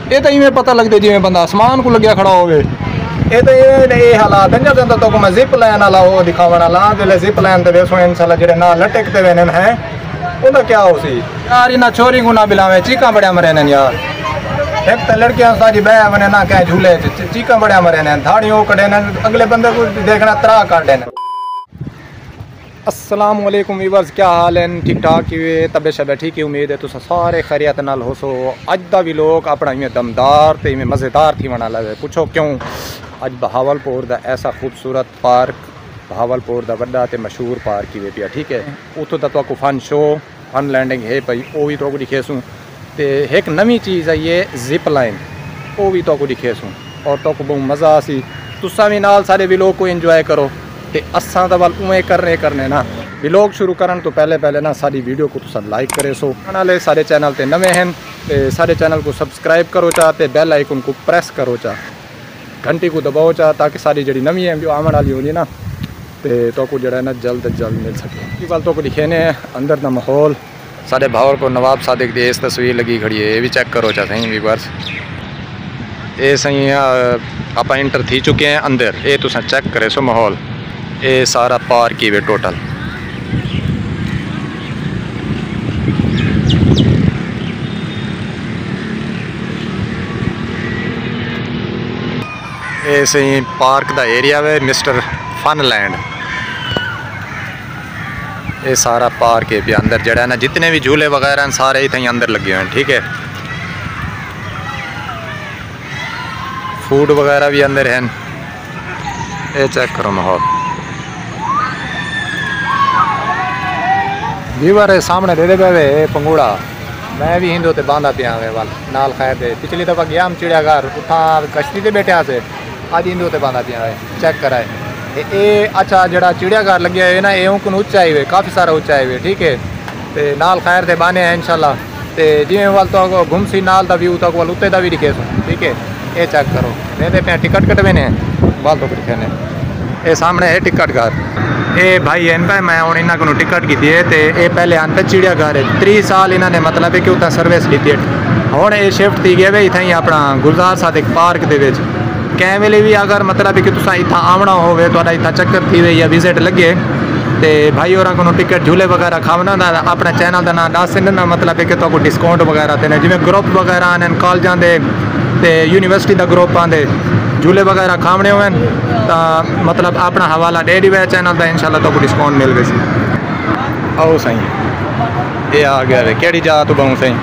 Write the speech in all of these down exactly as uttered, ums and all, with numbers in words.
ये तो इवें पता लगता जिवें बंदा आसमान को लग्या खड़ा होवे। ये तो ये हालात हैं जब तो मैं जिप लाइन वाला वो दिखावन वाला जिले जिप लाइन ते वेसो इंशाल्लाह जेडे ना लटकते वे हैं उनका क्या हो सी यार इना चोरी को ना बिलावे चीका बड़िया मरे ने यार। एक तो लड़कियां सारी बह बने ना कह झूले चीका बड़िया मरे ने धाड़ियों कड़े ने अगले बंदे को देखना त्राह काटे ने। अस्सलाम वालेकुम व्यूअर्स, क्या हाल है? ठीक ठाक ही तबे शबे ठीक ही उम्मीद है तुस सारे खैरियत नाल हो सो। अज दा भी लोग अपना इवें दमदार ते इवें मज़ेदार थी वना लगे। पुछो क्यों? अज बहावलपुर दा ऐसा खूबसूरत पार्क, बहावलपुर दा वड्डा ते मशहूर पार्क ही वे पिया, ठीक है। उतो दा तो फन शो फन लैंडिंग है पई, वो भी तो दिखेसूँ। तो एक नवी चीज़ है ये जिप लाइन, वो भी तो दिखेसूँ और तो बहुत मज़ा आसी। तुसा भी नाल सारे भी लोग को इंजॉय करो ते असा तो वाल उवें करने करने ना व्लॉग शुरू करन तो पहले पहले ना सारी वीडियो को तुसा लाइक करे सो। नाले सारे चैनल ते नवे हैं ते सारे चैनल को सब्सक्राइब करो चा ते बेल आइकन को प्रेस करो चा, घंटी को दबाओ चा ताकि सारी जड़ी नवी है जो आवन वाली होनी ना ते तो को जड़ा ना जल्द जल्द मिल सके। वाल तो को दिखेने अंदर का माहौल सारे भावर को नवाब सादिक दी इस तस्वीर लगी खड़ी है, ये भी चेक करो चा सही व्यूअर्स। ये सही आप इंटर थी चुके हैं अंदर, ये तुसा चेक करे सो माहौल। ये सारा पार्क ही वे टोटल ये सही पार्क दा एरिया वे मिस्टर फन लैंड। ये सारा पार्क है पे अंदर जड़ा ना जितने भी झूले वगैरह हैं सारे इतने अंदर लगे हुए हैं, ठीक है। फूड वगैरह भी अंदर हैं, ये चेक करो माहौल। व्यूअर सामने दे दे पे पंगूड़ा, मैं भी हिंदू ते बांधा पिया वे वाल नाल खैर दे। पिछली दफा गया हम चिड़ियाघर उठा कश्ती ते बैठे से, अज हिंदू ते बांधा पिया वे चेक कराए। ये अच्छा जड़ा चिड़ियाघर लगे है ना ये उन उच्चाई वे काफ़ी सारा उच्चाई वे, ठीक है। तो नाल खैर दे बाने हैं इंशाल्लाह। तो जिमें वाल तो घुमसी नाल दा व्यू तक वाल उत्ते दा भी दिखे सो, ठीक है। ये चेक करो दे दे पे टिकट कटवे ने वाल तो दिखे ने। ये सामने है टिकट घर, ये भाई है इनका मैं हूँ इन्होंने को टिकट की है। तो ये पहले आते चिड़ियाघर है त्री साल इन्होंने मतलब है कि उतना सर्विस ली है। हूँ ये शिफ्ट थी गए वे इतना ही अपना गुलजार सादिक पार्क के कै वेले भी अगर मतलब कि तुसा इतना आवना होवे तो इतना चक्कर थी वे या विजिट लगे तो भाई और को टिकट झूले वगैरह खावना अपने चैनल का नाम दस ना मतलब है कि तो डिस्काउंट वगैरह देने जिमें ग्रुप वगैरह आने कॉलेजा के तो यूनिवर्सिटी का ग्रुप आते झूले वगैरह खावने हुए तो मतलब अपना हवाला दे दी चैनल का इंशाल्लाह तो डिस्काउंट मिल गई। आओ सही ये आ गया वे केड़ी जा तू बहु सही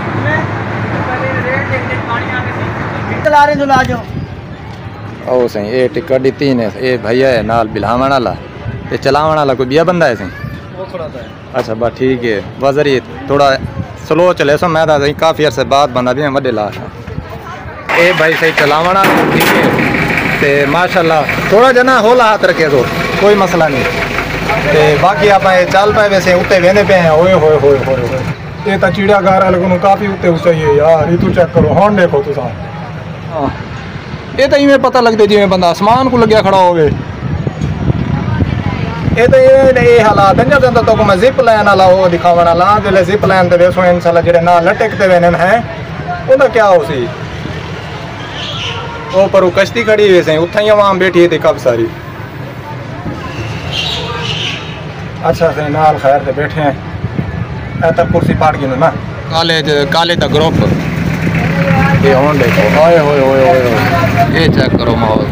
ओ सही ये टिकट दी ने ये भैया है नाल बिलावन वाला ते चलावन वाला कोई बिया बंदा है सही। अच्छा बस ठीक है वजर ये थोड़ा स्लो चले सो मैं तो काफ़ी अरसे बाद बंदा भी वड्डे ला ये भाई सही चलावना, ठीक है। तो माशाल्लाह थोड़ा जना होला हाथ रखे तो कोई मसला नहीं। तो बाकी आप चल पाए वैसे उत्ते वेंदे पे हैं होए होए होए होए ये तो चिड़ियाघर वाले को काफ़ी उत्ते ऊंचाई है यार। ये तू चेक करो हुण देखो तुसा हाँ ये तो इवें पता लगता जिवें बंदा आसमान को लग्या खड़ा होवे। ये तो ये ये हालात हैं जब तो मैं जिप लाइन वाला वो दिखावन वाला जिले जिप लाइन ते वेसो इंशाल्लाह जेडे ना लटकते वे हैं उनका क्या हो सी वो पर कश्ती खड़ी हुई सही उतना ही आवाम बैठी थी काफ़ी सारी। अच्छा सही नाल खैर से बैठे हैं तक कुर्सी पाट गई ना कॉलेज कॉलेज का ग्रुप ये होन देखो ओए होए होए होए ये चेक करो माहौल।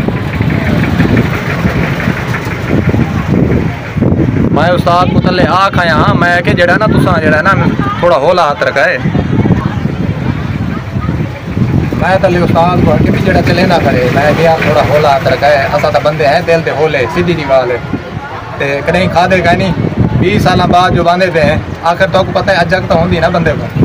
मैं उस्ताद को थले आख आया हाँ मैं कि जड़ा ना तुसा जड़ा ना थोड़ा होला हाथ रखा है। मैं तले उस्ताद को कि भी जड़ा चले ना करे मैं गया थोड़ा होला हाथ रखा है। असा तो बंदे हैं दिल दे होले सीधी जी वाले ते कहीं खा दे गए नहीं बीस साल बाद जो बांधे पे हैं आखिर तो पता है अजक तो होंगी ना बंदे को।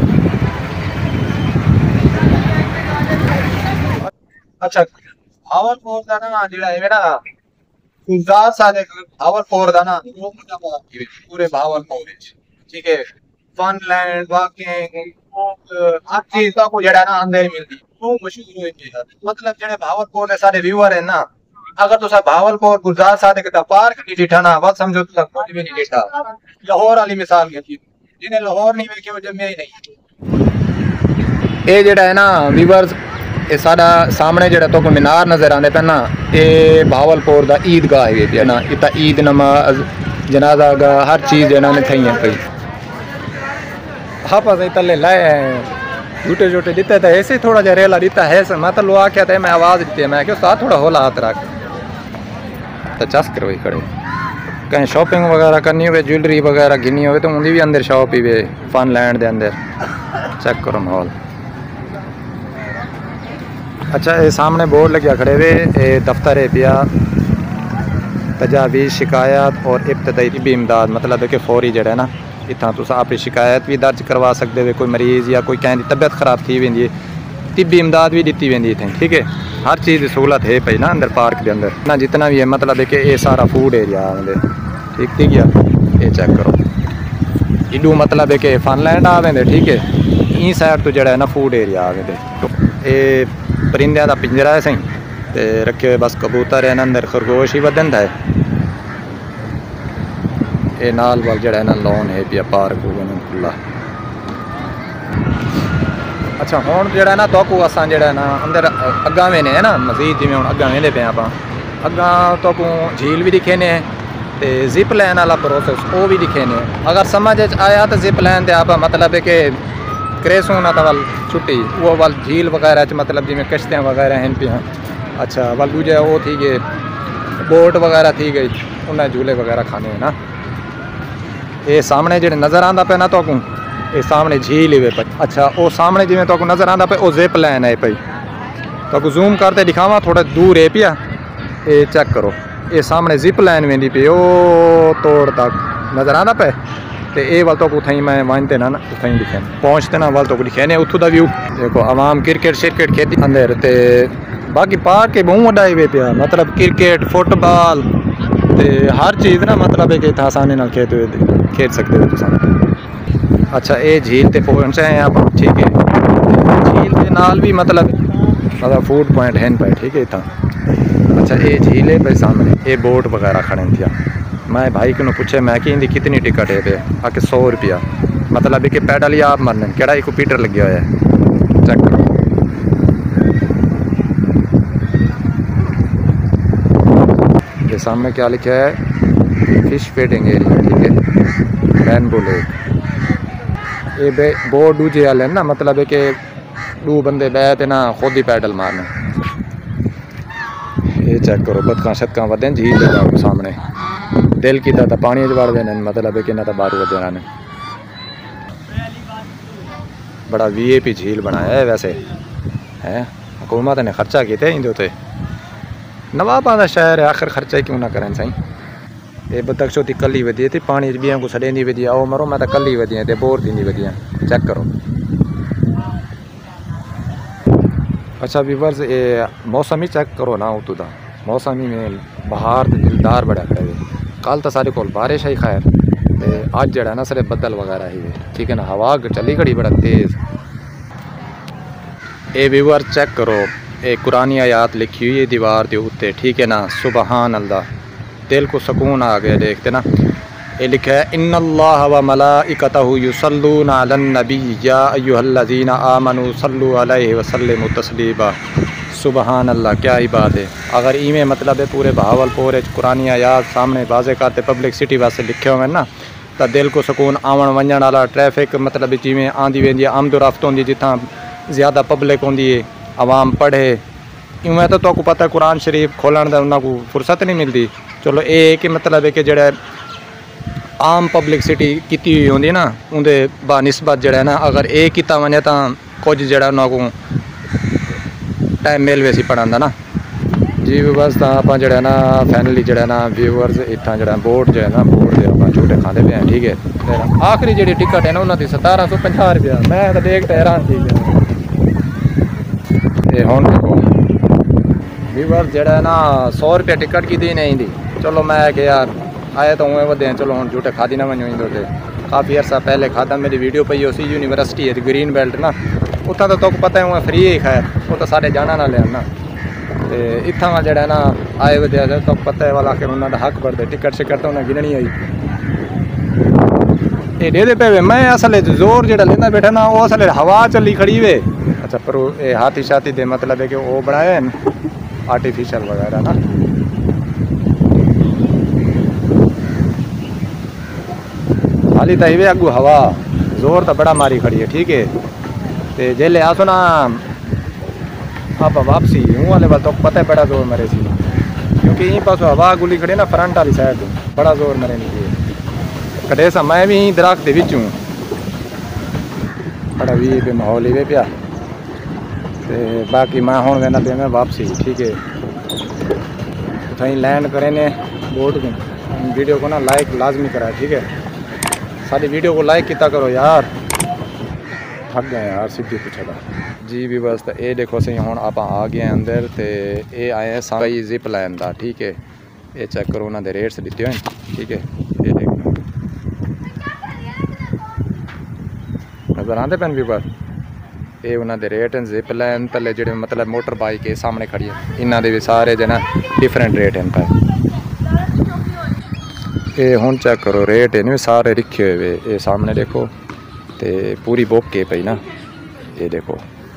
अच्छा भावलपुर का ना जड़ा है मेरा गुलजार सादिक भावलपुर का ना पूरे भावलपुर ठीक है। फन लैंड वाकिंग हर चीज का को जड़ा ना अंदर मिलती मशहूर हुई मतलब जड़े भावलपुर के सारे व्यूअर है ना अगर तुसा भावलपुर गुलजार सादिक दा पार्क नहीं दिठा ना बस समझो तुसा कुछ भी नहीं दिठा। लाहौर वाली मिसाल के जिन्हें लाहौर नहीं वेखे वो जमे ही नहीं। ये जड़ा है ना व्यूअर्स, ये साडा सामने जड़ा तो मीनार नज़र आते पे ना, ये भावलपुर का ईदगाह है ना। इतना ईद नमाज जनाजा गा हर चीज़ इन्होंने थी है पई। हाँ पास तले लाए हैं झूठे झूठे दिते तो ऐसे थोड़ा जहा रेला दिता है। मैं तो लो आख्या था, मैं आवाज़ दी मैं क्यों साथ थोड़ा होला हाथ रख तो चस करो खड़े। कहीं शॉपिंग वगैरह करनी हो, ज्वेलरी वगैरह गिनी हो तो उनकी भी अंदर शॉप ही वे फन लैंड के अंदर। चेक करो माहौल। अच्छा ये सामने बोर्ड लगे खड़े हुए, ये दफ्तर है पिया तजावीज़ शिकायत और इब्तदाई तिब्बी इमदाद, मतलब है कि फौरी जड़ा है ना इतना तुम अपनी शिकायत भी दर्ज करवा सकते हो। कोई मरीज़ या कोई कहीं तबीयत ख़राब थी वेंदी है, तिब्बी इमदाद भी दी वेंदी इतनी। ठीक है, हर चीज़ की सहूलत है पई ना अंदर पार्क के अंदर ना, जितना भी है मतलब है कि ये सारा फूड एरिया अंदर। ठीक ठीक है, ये चेक करो इडू मतलब है कि फन लैंड आ वेंदे। ठीक है, ई साइड तो जड़ा है ना फूड एरिया आ वेंदे। ये परिंदे का पिंजरा है सही ते रखे हुए बस कबूतर है अंदर, खरगोश ही वधन है। ये नाल वाल जड़ा है ना लॉन है पिया पार्क खुला। अच्छा हुण जड़ा ना तो को असां जड़ा ना अंदर अग्गा वेने है ना मजीद, जिवें हुण अग्गा वेंदे पे आपां अग्गा तो को झील भी दिखे ने ते जिप लाइन वाला प्रोसेस वो भी दिखे ने। अगर समझ आया तो जिप लाइन ते आप मतलब है कि क्रेसों ना वाल छुट्टी वो वाल झील वगैरह च मतलब जिमें कश्तियाँ वगैरह हैं पिया। अच्छा वाल दूजा वो थी गए बोट वगैरह थी गई, उन्हें झूले वगैरह खाने हैं ना। ये सामने जो नज़र आता पे ना तो को ये सामने झील ही वे पे। अच्छा वो सामने जिमें तो नज़र आता पे वो जिप लाइन है पई, तो जूम करते दिखावा थोड़ा दूर है पिया। ये चेक करो ये सामने जिप लाइन वेंदी पी ओ तोड़ तक नज़र आता पे। तो ये वाल तो उथई मैं मानते ना ना उथई दिखे पहुँचते ना वाल तो दिखे ने उतों का व्यू देखो। आवाम क्रिकेट श्रिकेट खेती अंदर ते बाकी पार्क के बहुत वड्डा वे पिया, मतलब क्रिकेट फुटबॉल ते हर चीज़ ना मतलब है कि इतना आसानी नाल खेत खेल सकते हो तुम। अच्छा ये झील ते पहुँचे हैं आप। ठीक है, झील के नाल भी मतलब मतलब फूड पॉइंट हैं पे। ठीक है इतना। अच्छा ये झील है पे सामने, ये बोट वगैरह खड़े थे। मैं भाई को पूछे मैं कि इनकी कितनी टिकट है पे आके सौ रुपया, मतलब है कि पैडल ही आप मरने केड़ा एक पीटर लगे हुआ है। चेक करो ये सामने क्या लिखा है, फिश फीडिंग एरिया। ठीक है, रेनबो लेक। ये बे बोर्ड दूजे वाले ना मतलब है कि दो बंदे बैठे ना खुद ही पैडल मारने। ये चेक करो बतखा शतका वधन झील के सामने दिल की तो पानी वड़ देने मतलब है कि ना तो बारू वधे ने। बड़ा वी आई पी झील बनाया है वैसे है, हुकूमत ने खर्चा किया इंदे उत्ते। नवाबा का शहर है आखिर खर्चा क्यों ना करें सही। ये बदख्शो थी कली वधी थी पानी बिया को सड़े वधी आओ मरो मैं तो कली वधी तो बोर थी वधी। चेक करो। अच्छा व्यूअर्स ये मौसम ही चेक करो ना उतू का मौसम ही में बाहर दिलदार बड़ा करे। कल तो सारे को बारिश आई खैर ते अज जड़ा ना सिर्फ बदल वगैरह ही। ठीक है ना, हवा चली खड़ी बड़ा तेज़। ये व्यूअर चेक करो ये कुरानी आयात लिखी हुई है दीवार के उत्ते। ठीक है ना, सुबहान अल्लाह, दिल को सुकून आ गया देखते ना। ये लिखा है इन्नल्लाह व मलाइकतहु युसल्लूना अलन नबी या अय्युहल्लज़ीना आमनू सल्लु अलैहि व सल्लिमु तस्लीमा। सुबहान अल्लाह, क्या ही बात है। अगर इमें मतलब है पूरे बहावलपुर कुरानी आयात सामने बाजे करते पब्लिक सिटी वास्ते लिखे हुए ना तो दिल को सुकून आवन वजन वाला ट्रैफिक मतलब जिमें आँदी वेंदी आमद रफ्त होंगी जितना ज़्यादा पब्लिक होंगी है आवाम पढ़े इवें तो तो पता है कुरान शरीफ खोलन का उन्होंने को फुर्सत नहीं मिलती। चलो ये कि मतलब है कि जड़ा आम पब्लिक सिटी की हुई होंगी ना उनके बानिस्बत जड़ा ना अगर ये किया वजे तो कुछ जड़ा उन्होंने को टाइम मिल वैसी पढ़ाना ना जी। बस तो आप जड़ा ना फैनली जड़ा ना व्यूअर्स इतना जड़ा बोट जो है ना बोट से आप झूठे खाते पे हैं। ठीक है, आखिरी जी टिकट है ना उन्होंने सतारह सौ पंजाह रुपया मैं तो देखते हैरान। ठीक है, ये हुण देखो व्यूअर्स जड़ा ना सौ रुपया टिकट की दी नहीं दी। चलो मैं कि यार आए तो उमें वधे चलो हम झूठे खादी ना वजो इंदे काफ़ी अर्सा पहले खाता मेरी वीडियो पई उसी यूनिवर्सिटी है ग्रीन बेल्ट ना उतना तो तुक पता है फ्री ही खैर वो तो साढ़े जाना ना लिया ना तो इतना जड़ा ना आए वे तो पता है वाला आखिर उन्होंने हक बढ़ते टिकट शिकट तो उन्हें गिननी आई ये दे दे पे मैं असल जोर जड़ा लेना बैठा ना वो असल हवा चली खड़ी वे अच्छा पर ये हाथी शाती दे मतलब है कि वो बनाए हैं आर्टिफिशियल वगैरह ना। हाली तो ही अगू हवा जोर तो बड़ा मारी खड़ी है ठीक है। तो जेले आसो ना आप वापसी हूँ वाले बात तो पता है बड़ा जोर मरे सी क्योंकि यहीं पास हवा गुली खड़ी ना फ्रंट वाली साइड बड़ा जोर मरे नहीं कटे सा मैं भी दरख्त के बिच हूँ बड़ा भी पे माहौल ही वे पिया। ते बाकी मैं हूँ वेना पे मैं वापसी ठीक है उठाई लैंड करें ने बोट को वीडियो को ना लाइक लाजमी करा ठीक है। सारी वीडियो को लाइक किया करो यार थक गए यार सीधी पूछा जी भी बस तो ये देखो सही हूँ आप आ गए अंदर तो ये आए हैं सारी जिप लाइन का ठीक है। ये चेक करो उन्होंने रेट्स दिते हुए ठीक है। ये देखो नजर आते पैन भी पर ये उन्होंने रेट हैं जिप लाइन तले जो मतलब मोटर बाइक के सामने खड़ी है इन्हों के भी सारे जो ना डिफरेंट रेट हैं पर ये हूँ चेक करो रेट है सारे लिखे हुए ये सामने देखो तो पूरी बुक के पई ना। ये देखो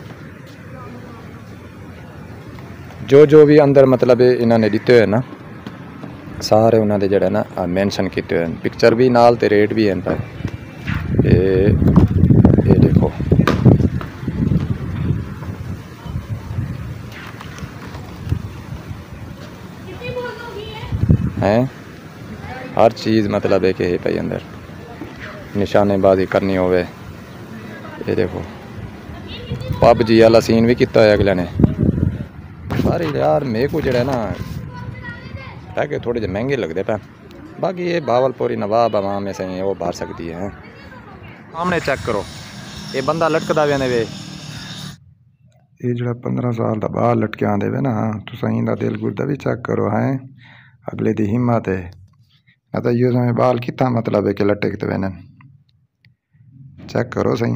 जो जो भी अंदर मतलब इन्होंने दिते हुए ना सारे उन्होंने जड़े ना मेंशन किए हुए पिक्चर भी नाल ते रेट भी हैं पर ये ये देखो हैं हर चीज़ मतलब है कि भाई अंदर निशानेबाजी करनी होवे। ये देखो पबजी वाला सीन भी किया है अगले ने सारे यार मेरे को जड़ा ना है कि थोड़े जे महंगे लगते पे बाकी ये भावलपुरी नवाब आवाम में सही है वो बाहर सकती है। सामने चेक करो ये बंदा लटकदा वे वे ये जड़ा पंद्रह साल का बाहर लटके आंदे वे ना तो सही का दिल गुरदा भी चेक करो है अगले दी हिम्मत है ना तो ये समय बाल कितना मतलब है कि लटकते वे चेक करो सही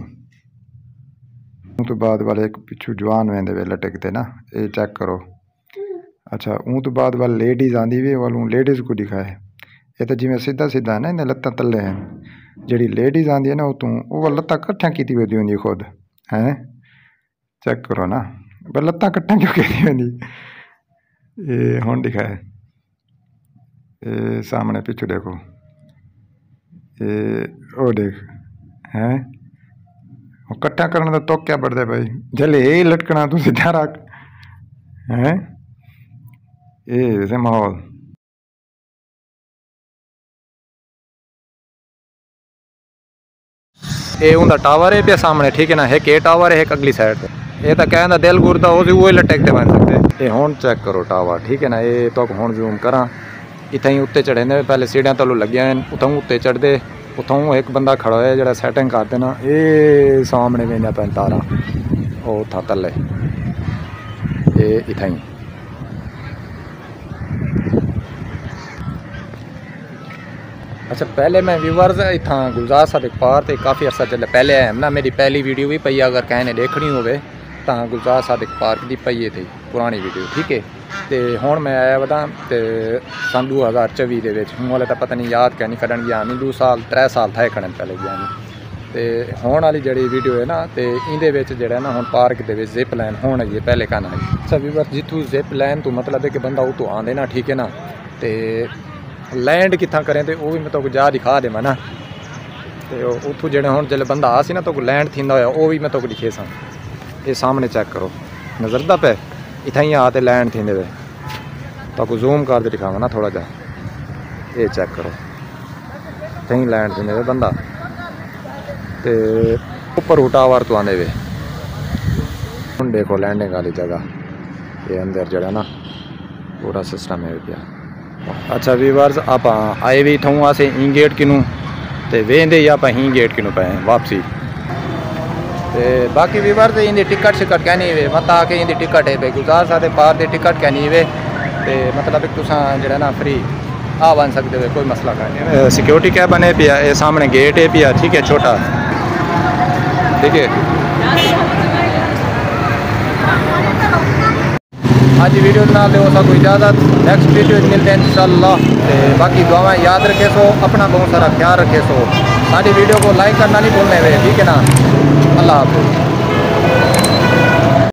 तो बाद वाले एक पिछू जवान वेंदे वे लटकते ना ये चेक करो। अच्छा ऊँ तो बाद वाले लेडीज़ आंदी वे वालू लेडीज़ को दिखाए ये तो जिमें सीधा सीधा है ना इन्हें लत्ता तले हैं जी लेडीज़ आंदी है ना उतों वो लत्ता कट्ठा की वेंदी होंगी खुद हैं चेक करो ना पर लत्ता कट्ठा क्यों की वेंदी ये हुण दिखाए ये सामने पिछू देखो ये ओ देख हैं कट्ठा करने का तो क्या बढ़ता भाई जले यही लटकना तू सीधा रख हैं ये वैसे माहौल ये उनका टावर है पे सामने ठीक है ना एक ये टावर है एक अगली साइड पे ये तो कहना दिल गुरदा वो वो लटकते बन सकते। ये हुण चेक करो टावर ठीक है ना ये तो हुण जूम करा इतना ही उत्ते चढ़े ने पहले सीढ़ियां तलों लगे हैं उतों उत्ते चढ़ते उतों एक बंदा खड़ा है जरा सैटिंग कर देना ये सामने वेंदा पैन तारा वो था तले ये इतना ही। अच्छा पहले मैं व्यूवर्स इतना गुलजार सादिक पार्क ते काफ़ी अर्सा चले पहले आया ना मेरी पहली वीडियो भी पई अगर कहने देखनी होवे तो गुलजार सादिक पार्क की पई थी पुरानी वीडियो ठीक है। तो हुण मैं आया वदा तो सन दो हज़ार चौबी के हूँ वाले तो पता नहीं याद क्या नहीं कढ़न गया नहीं दो साल त्रै साल थे खड़न पहले गया नहीं तो हुण वाली जी वीडियो है ना तो इहदे जड़ा ना हुण पार्क के जिप लाइन होने आई पहले कहना आई। अच्छा व्यूअर जितों जिप लाइन तो मतलब है कि बंदा उतों आंदे ना ठीक है ना तो लैंड कितना करें तो वो भी मैं तो जा दिखा देव ना तो उतों जो हम जो बंदा आ सी ना तो लैंड थी होया वो भी मैं तो दिखे सा। ये सामने चेक करो नजरदा पे इतना ही आ तो लैंड थी वे तो जूम कर दिखावा ना थोड़ा जा ये चेक करो इतना ही लैंड थी वे बंदा तो ऊपर टावर तो आने वे हम देखो लैंडिंग वाली जगह ये अंदर जड़ा ना पूरा सिस्टम है पिया। अच्छा व्यूअर्स आप आए भी इतों असें ई गेट किनू तो वेंदे ही आप ही गेट किनू पे वापसी तो बाकी व्यूअर्स इनकी टिकट शिकट कहनी वे मत आके इनकी टिकट है भाई गुलजार सादिक पार्क की टिकट कहनी वे तो मतलब तुसा जो ना फ्री आ बन सकते हो कोई मसला नहीं। सिक्योरिटी कैब बने पिया ये सामने गेट है पिया ठीक है छोटा ठीक है। आज वीडियो ना दो सबको इजाज़त नेक्स्ट वीडियो मिलते हैं इंशाल्लाह। बाकी दुआएं याद रखे सो अपना बहुत सारा ख्याल रखे सो सारी वीडियो को लाइक करना नहीं भूलने वे ठीक है ना। अल्लाह हाफ़िज़।